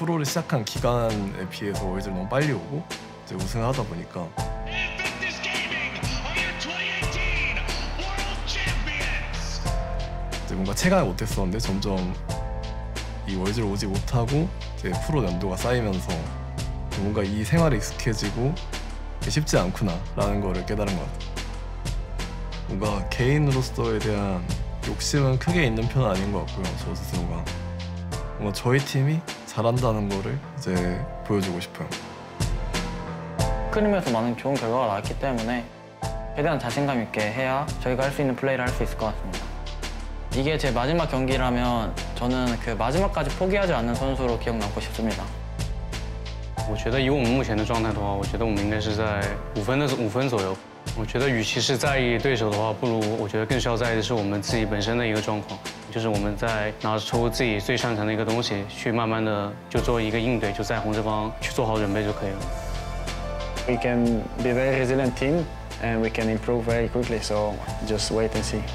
프로를 시작한 기간에 비해서 월드를 너무 빨리 오고 이제 우승을 하다 보니까 이제 뭔가 체감을 못했었는데 점점 이 월드를 오지 못하고 이제 프로 연도가 쌓이면서 뭔가 이 생활에 익숙해지고 쉽지 않구나라는 거를 깨달은 것 같아요. 뭔가 개인으로서에 대한 욕심은 크게 있는 편은 아닌 것 같고요. 저 스스로가 뭔가 저희 팀이 잘한다는 거를 이제 보여주고 싶어요. 스크림에서 많은 좋은 결과가 나왔기 때문에 최대한 자신감 있게 해야 저희가 할 수 있는 플레이를 할 수 있을 것 같습니다. 이게 제 마지막 경기라면 저는 그 마지막까지 포기하지 않는 선수로 기억 남고 싶습니다. 我觉得以我们目前的状态的话，我觉得我们应该是在5分左右。我觉得与其是在意对手的话，不如我觉得更需要在意的是我们自己本身的一个状况，就是我们在拿出自己最擅长的一个东西，去慢慢的就做一个应对，就在红这方去做好准备就可以了。 We can be a very resilient team and we can improve very quickly, so just wait and see.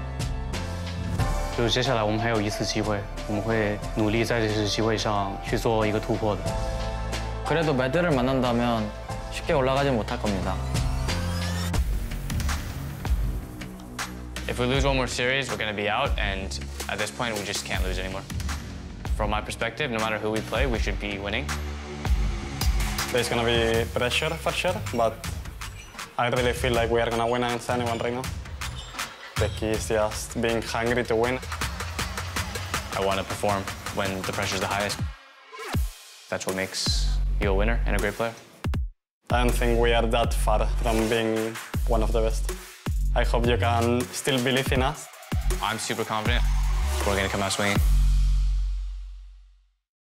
就是接下来我们还有一次机会，我们会努力在这次机会上去做一个突破的。 그래도 매드를 만난다면 쉽게 올라가지 못할 겁니다. If we lose one more series, we're going to be out, and at this point, we just can't lose anymore. From my perspective, no matter who we play, we should be winning. There's going to be pressure for sure, but I really feel like we are going to win against anyone right now. The key is just being hungry to win. I want to perform when the pressure's the highest. That's what makes you a winner and a great player. I don't think we are that far from being one of the best. I hope you can still believe in us. I'm super confident we're going to come out swinging.